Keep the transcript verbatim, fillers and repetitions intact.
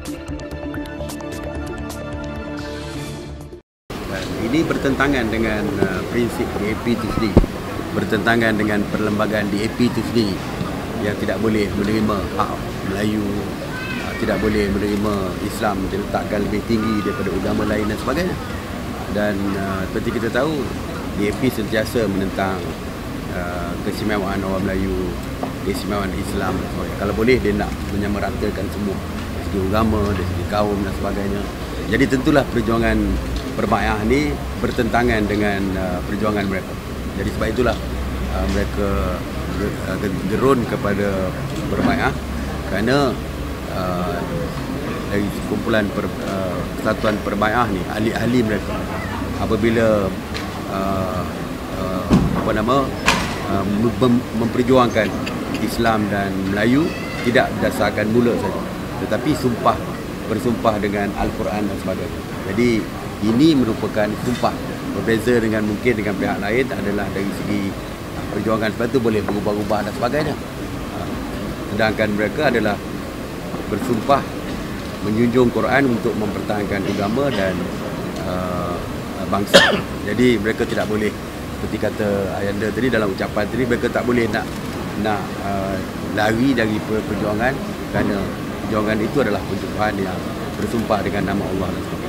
Dan ini bertentangan dengan uh, prinsip D A P itu sendiri, bertentangan dengan perlembagaan D A P itu sendiri yang tidak boleh menerima hak Melayu, uh, tidak boleh menerima Islam diletakkan lebih tinggi daripada agama lain dan sebagainya. Dan uh, seperti kita tahu, D A P sentiasa menentang uh, keistimewaan orang Melayu, keistimewaan Islam. Kalau boleh dia nak menyamaratakan semua dari segi agama, dari segi kaum dan sebagainya. Jadi tentulah perjuangan Perbaiah ni bertentangan dengan uh, perjuangan mereka. Jadi sebab itulah uh, mereka uh, gerun kepada Perbaiah, kerana uh, dari kumpulan per, uh, Kesatuan Perbaiah ni, ahli-ahli mereka apabila uh, uh, apa nama uh, mem memperjuangkan Islam dan Melayu tidak berdasarkan mulut saja, tetapi sumpah, bersumpah dengan Al-Quran dan sebagainya. Jadi ini merupakan sumpah. Berbeza dengan mungkin dengan pihak lain adalah dari segi perjuangan, sebab itu boleh berubah-ubah dan sebagainya. Sedangkan mereka adalah bersumpah menjunjung Quran untuk mempertahankan agama dan uh, bangsa. Jadi mereka tidak boleh, seperti kata Ayanda tadi dalam ucapan tadi, mereka tak boleh nak nak uh, lari dari perjuangan, kerana perjuangan itu adalah perjuangan yang bersumpah dengan nama Allah.